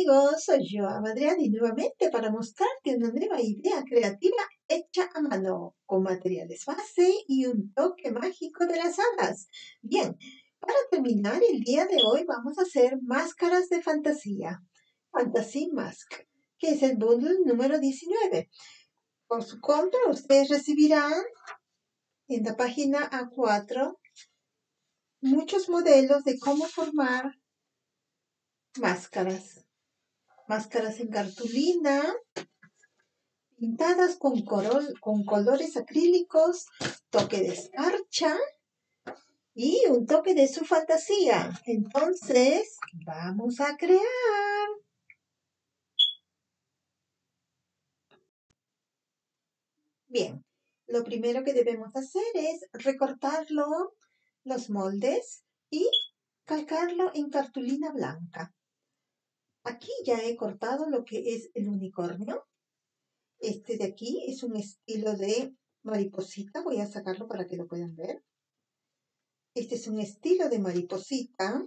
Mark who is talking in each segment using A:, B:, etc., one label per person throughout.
A: amigos, soy yo, Adriana, y nuevamente para mostrarte una nueva idea creativa hecha a mano, con materiales base y un toque mágico de las hadas. Bien, para terminar el día de hoy vamos a hacer máscaras de fantasía, Fantasy Mask, que es el bundle número 19. Por su compra ustedes recibirán en la página A4 muchos modelos de cómo formar máscaras en cartulina, pintadas con colores acrílicos, toque de escarcha y un toque de su fantasía. Entonces, vamos a crear. Bien, lo primero que debemos hacer es recortarlo, los moldes, y calcarlo en cartulina blanca. Aquí ya he cortado lo que es el unicornio. Este de aquí es un estilo de mariposita. Voy a sacarlo para que lo puedan ver. Este es un estilo de mariposita.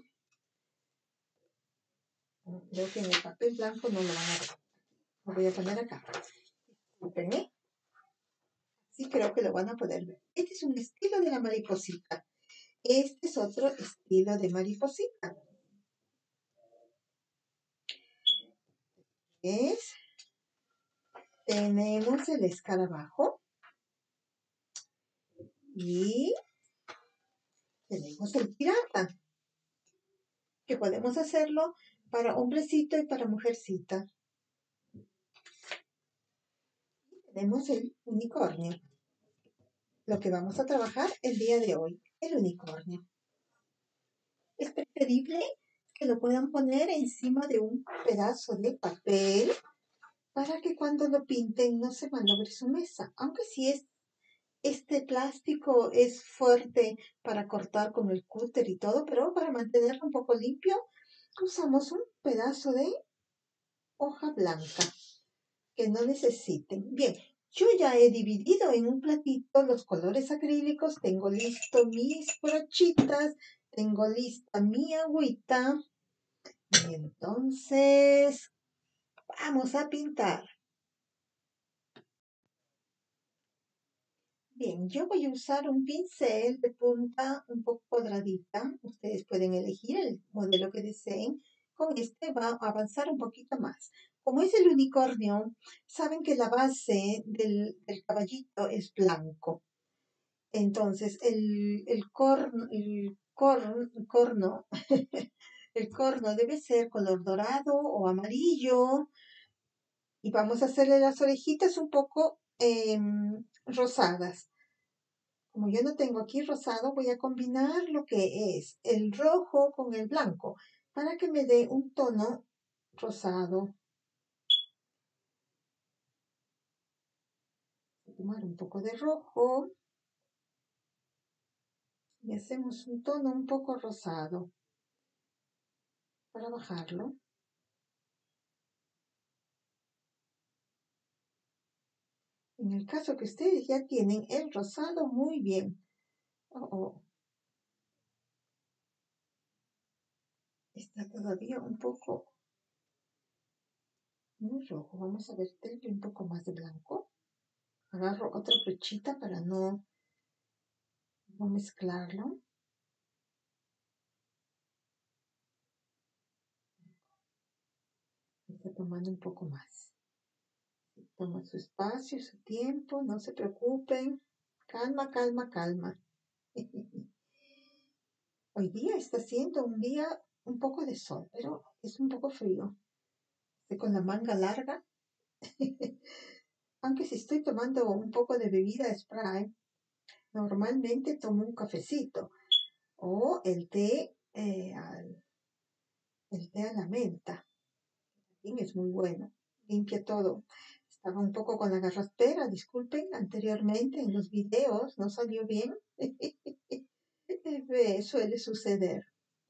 A: Creo que en el papel blanco no lo van a ver. Lo voy a poner acá. Discúlpenme. Sí, creo que lo van a poder ver. Este es un estilo de la mariposita. Este es otro estilo de mariposita. ¿Ves? Tenemos el escarabajo. Y tenemos el pirata. Que podemos hacerlo para hombrecito y para mujercita. Tenemos el unicornio. Lo que vamos a trabajar el día de hoy, el unicornio. Es preferible que lo puedan poner encima de un pedazo de papel para que cuando lo pinten no se malogre su mesa. Aunque si este plástico es fuerte para cortar con el cúter y todo, pero para mantenerlo un poco limpio, usamos un pedazo de hoja blanca que no necesiten. Bien, yo ya he dividido en un platito los colores acrílicos. Tengo listo mis brochitas, tengo lista mi agüita. Y entonces vamos a pintar. Bien, yo voy a usar un pincel de punta un poco cuadradita. Ustedes pueden elegir el modelo que deseen. Con este va a avanzar un poquito más. Como es el unicornio, saben que la base del caballito es blanco. Entonces, el corno, el corno debe ser color dorado o amarillo. Y vamos a hacerle las orejitas un poco rosadas. Como yo no tengo aquí rosado, voy a combinar lo que es el rojo con el blanco para que me dé un tono rosado. Voy a tomar un poco de rojo y hacemos un tono un poco rosado para bajarlo. En el caso que ustedes ya tienen el rosado, muy bien. Está todavía un poco muy rojo. Vamos a verterle un poco más de blanco. Agarro otra brochita para no mezclarlo. Está tomando un poco más. Toma su espacio, su tiempo, no se preocupen. Calma, calma, calma. Hoy día está siendo un día un poco de sol, pero es un poco frío. Estoy con la manga larga. Aunque si estoy tomando un poco de bebida spray, normalmente tomo un cafecito o el té a la menta. También es muy bueno. Limpia todo. Estaba un poco con la garraspera, disculpen, anteriormente en los videos no salió bien. Suele suceder.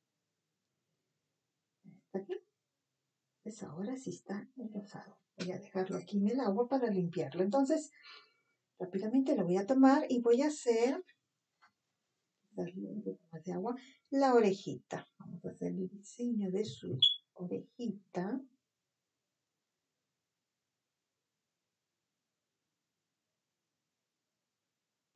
A: ¿Está aquí? Pues ahora sí está rosado. Voy a dejarlo aquí en el agua para limpiarlo. Entonces, rápidamente lo voy a tomar y voy a hacer, darle un poco más de agua, la orejita. Vamos a hacer el diseño de su orejita.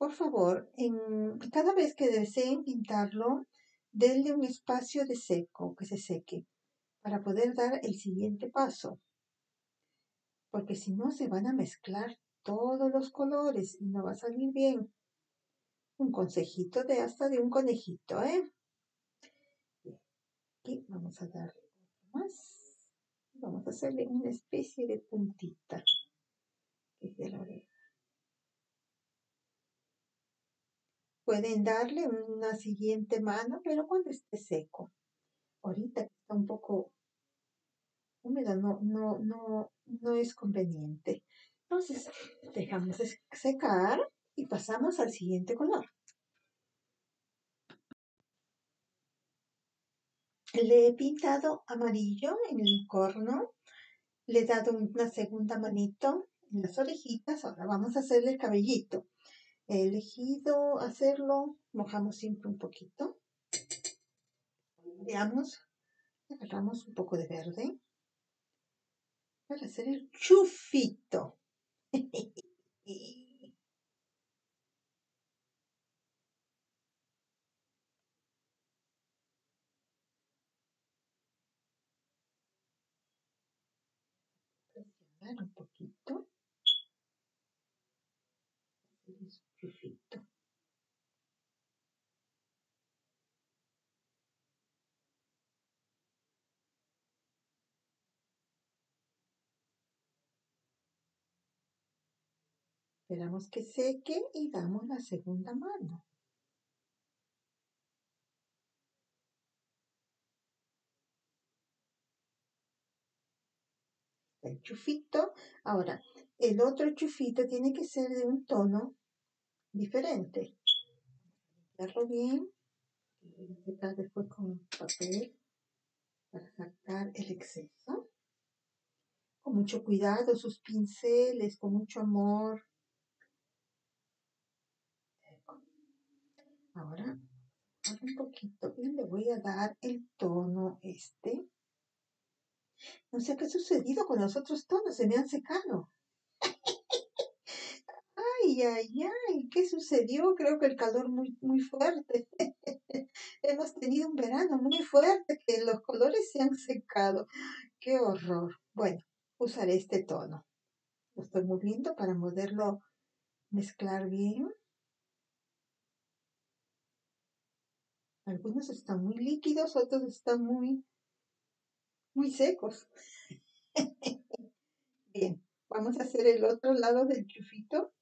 A: Por favor, cada vez que deseen pintarlo, denle un espacio de seco, que se seque, para poder dar el siguiente paso, porque si no se van a mezclar todos los colores y no va a salir bien. Un consejito de hasta de un conejito, ¿eh? Aquí vamos a darle más. Vamos a hacerle una especie de puntita, que es de la oreja. Pueden darle una siguiente mano, pero cuando esté seco. Ahorita que está un poco húmedo, no es conveniente. Entonces, dejamos secar y pasamos al siguiente color. Le he pintado amarillo en el corno, le he dado una segunda manito en las orejitas. Ahora vamos a hacerle el cabellito. He elegido hacerlo, mojamos siempre un poquito. Veamos, agarramos un poco de verde para hacer el chufito. Presionar un poquito. El chufito. Esperamos que seque y damos la segunda mano. El chufito. Ahora, el otro chufito tiene que ser de un tono diferente. Limpiarlo bien. Voy a secar después con papel para sacar el exceso. Con mucho cuidado, sus pinceles, con mucho amor. Ahora, un poquito y le voy a dar el tono este. No sé qué ha sucedido con los otros tonos, se me han secado. Ay, ay, ay, ¿qué sucedió? Creo que el calor muy fuerte. Hemos tenido un verano muy fuerte que los colores se han secado. ¡Qué horror! Bueno, usaré este tono. Lo estoy moviendo para poderlo mezclar bien. Algunos están muy líquidos, otros están muy secos. Bien, vamos a hacer el otro lado del chufito.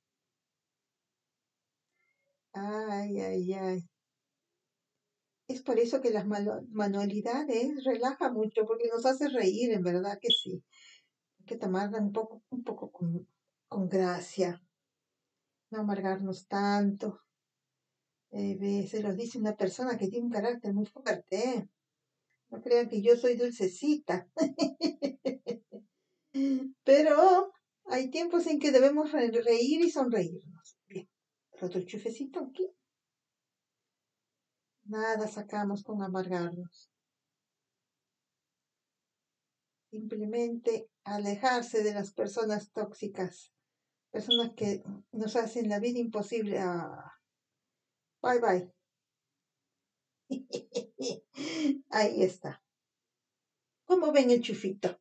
A: Ay, ay, ay. Es por eso que las manualidades relaja mucho, porque nos hace reír, en verdad que sí. Hay que tomarla un poco con gracia, no amargarnos tanto. Se los dice una persona que tiene un carácter muy fuerte, ¿eh? No crean que yo soy dulcecita. Pero hay tiempos en que debemos reír y sonreírnos. Bien, el otro chufecito aquí. Nada sacamos con amargarnos. Simplemente alejarse de las personas tóxicas, personas que nos hacen la vida imposible. Bye bye. Ahí está. ¿Cómo ven el chufito?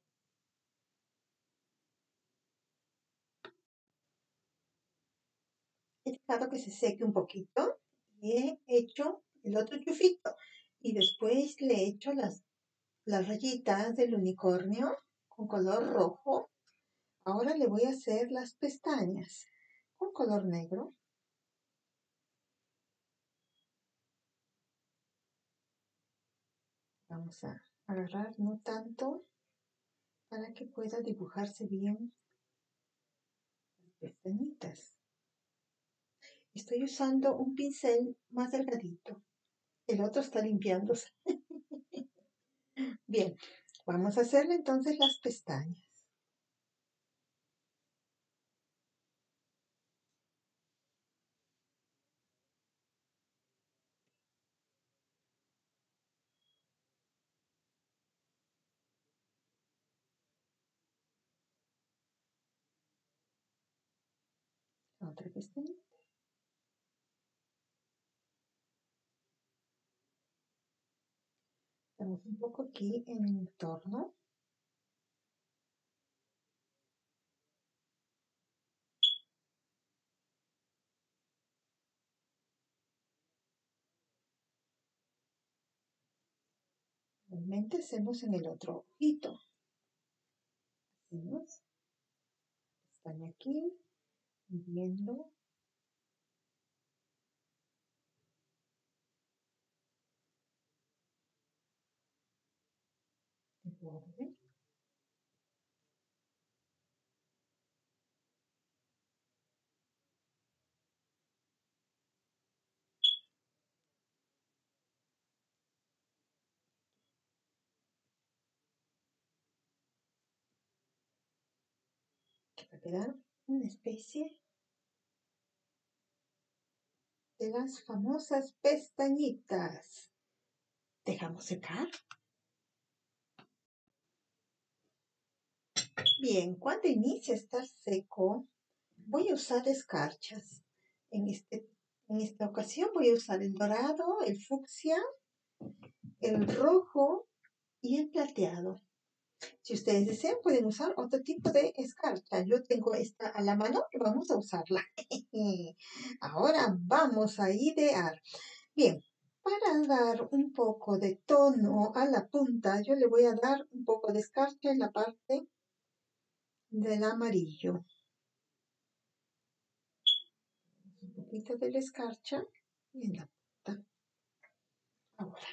A: He dejado que se seque un poquito y he hecho el otro chufito. Y después le he hecho las rayitas del unicornio con color rojo. Ahora le voy a hacer las pestañas con color negro. Vamos a agarrar no tanto para que pueda dibujarse bien las pestañitas. Estoy usando un pincel más delgadito. El otro está limpiándose. Bien, vamos a hacerle entonces las pestañas. Otra pestañita. Vamos un poco aquí en el entorno. Igualmente hacemos en el otro ojito. Hacemos pestaña aquí, viendo. El borde. Que va a quedar una especie de las famosas pestañitas. Dejamos secar. Bien, cuando inicia a estar seco, voy a usar escarchas. En esta ocasión voy a usar el dorado, el fucsia, el rojo y el plateado. Si ustedes desean, pueden usar otro tipo de escarcha. Yo tengo esta a la mano y vamos a usarla. Ahora vamos a idear. Bien, para dar un poco de tono a la punta, yo le voy a dar un poco de escarcha en la parte del amarillo. Un poquito de la escarcha y en la punta. Ahora,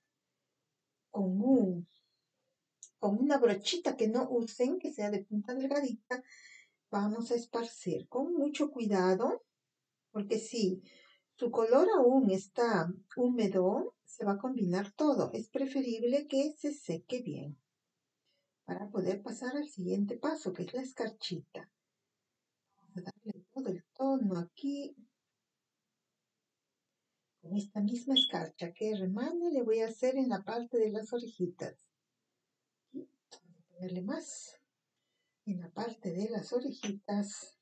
A: con una brochita que no usen, que sea de punta delgadita, vamos a esparcir con mucho cuidado, porque si su color aún está húmedo, se va a combinar todo. Es preferible que se seque bien para poder pasar al siguiente paso, que es la escarchita. Vamos a darle todo el tono aquí. Con esta misma escarcha que remane, le voy a hacer en la parte de las orejitas. Y vamos a ponerle más en la parte de las orejitas.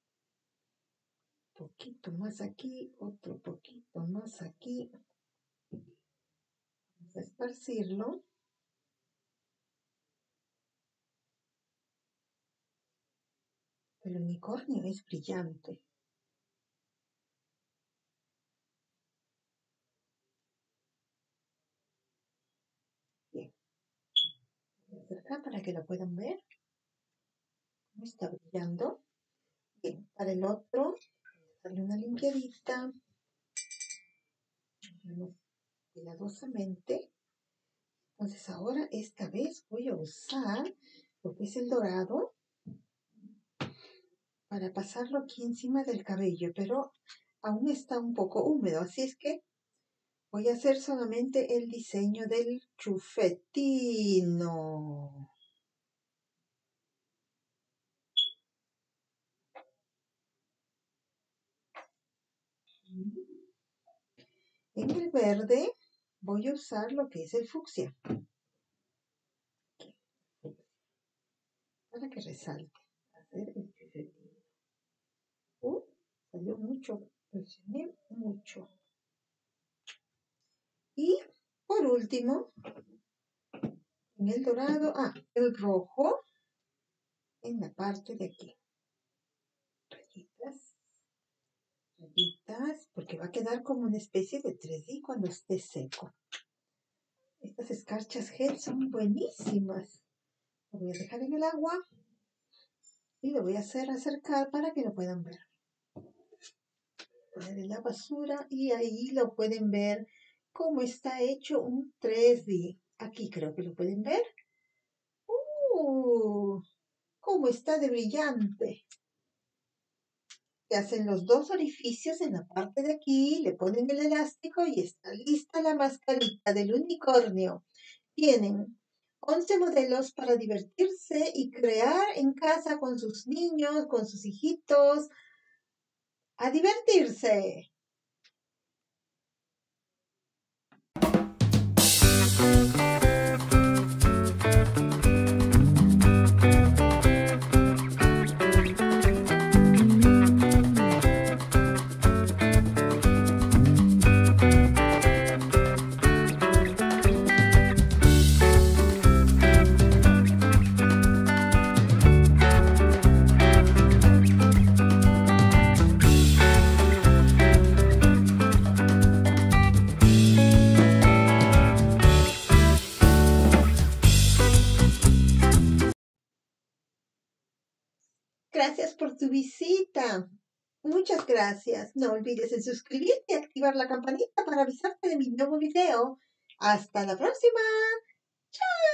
A: Un poquito más aquí, otro poquito más aquí. Vamos a esparcirlo. El unicornio es brillante. Bien. Voy a acercar para que lo puedan ver. ¿Cómo está brillando? Bien, para el otro, darle una limpiadita. Vamos cuidadosamente. Entonces ahora, esta vez, voy a usar lo que es el dorado para pasarlo aquí encima del cabello, pero aún está un poco húmedo, así es que voy a hacer solamente el diseño del chufetino. En el verde voy a usar lo que es el fucsia, para que resalte. Hacer el chufetino. Salió mucho, presioné mucho. Y por último, en el dorado, el rojo en la parte de aquí. Rayitas, porque va a quedar como una especie de 3D cuando esté seco. Estas escarchas gel son buenísimas. Lo voy a dejar en el agua y lo voy a hacer acercar para que lo puedan ver. Poner en la basura y ahí lo pueden ver cómo está hecho un 3D. Aquí creo que lo pueden ver. Cómo está de brillante. Se hacen los dos orificios en la parte de aquí, le ponen el elástico y está lista la mascarita del unicornio. Tienen 11 modelos para divertirse y crear en casa con sus niños, con sus hijitos. ¡A divertirse! Gracias por tu visita. Muchas gracias. No olvides en suscribirte y activar la campanita para avisarte de mi nuevo video. Hasta la próxima. ¡Chao!